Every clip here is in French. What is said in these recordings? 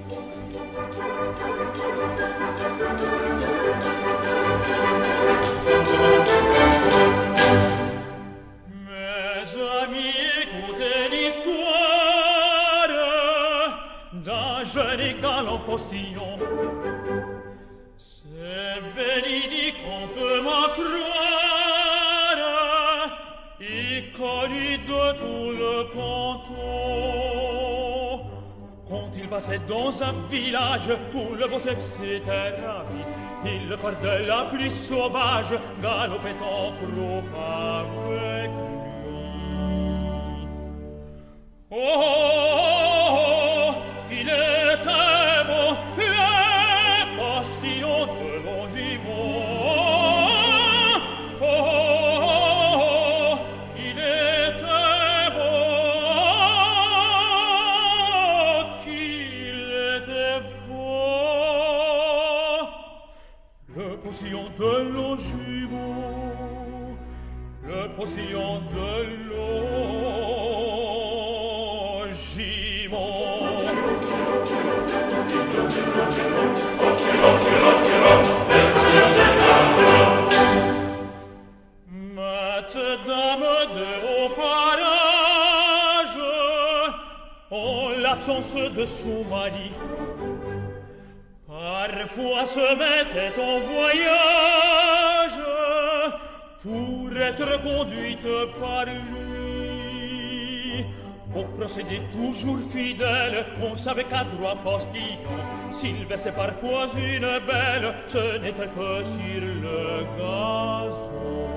Mes amis, écoutez l'histoire d'un jeune et galant postillon. C'est véridique, on peut m'en croire, et connu de tout le canton. Quand il passait dans un village, tout le beau sexe était ravi. Il le cordait la plus sauvage, galopait en croupe avec lui. Oh, oh, oh, il était beau, le postillon de Lonjumeau. Oh, oh, oh, il était beau, qu'il était beau. Le postillon de Lonjumeau, le postillon de Madame de haut parage, en l'absence de son mari, parfois se mettait en voyage pour être conduite par lui. Au procédé toujours fidèle, on savait qu'à droit postillon, s'il versait parfois une belle, ce n'était que sur le gazon.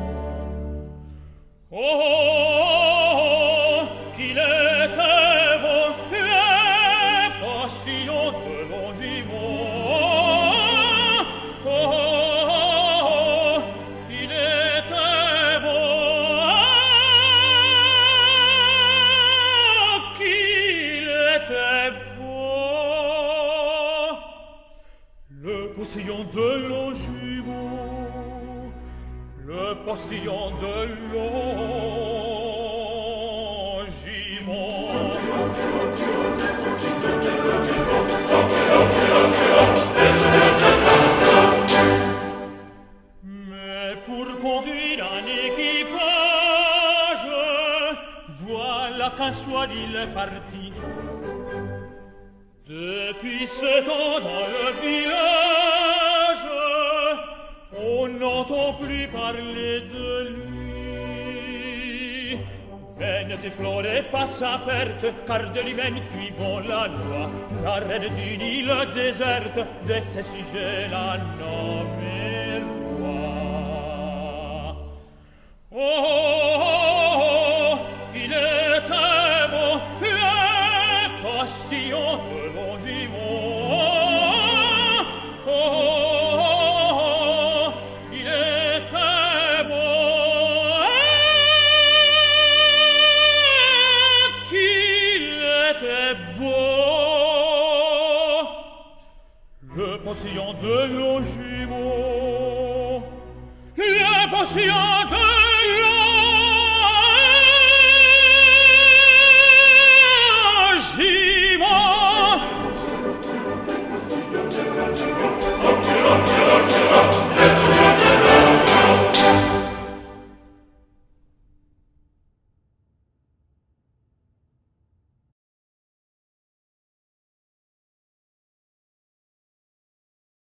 Oh, oh, oh, qu'il était beau, le postillon de Lonjumeau. Oh, oh, oh, qu'il était beau, qu'il était beau. Le postillon de Lonjumeau, le postillon de Lonjumeau. Mais pour conduire un équipage, voilà qu'un soir il est parti. Depuis ce temps dans le village, on n'entend plus parler de lui. Mais ne déplorez pas sa perte, car de lui-même suivons la loi. La reine d'une île déserte, de ses sujets la nommait roi. Oh, oh, oh, oh, il était beau, le postillon de Lonjumeau. Oh, oh, oh, il était beau, qu'il était beau. Le postillon de Lonjumeau, le postillon de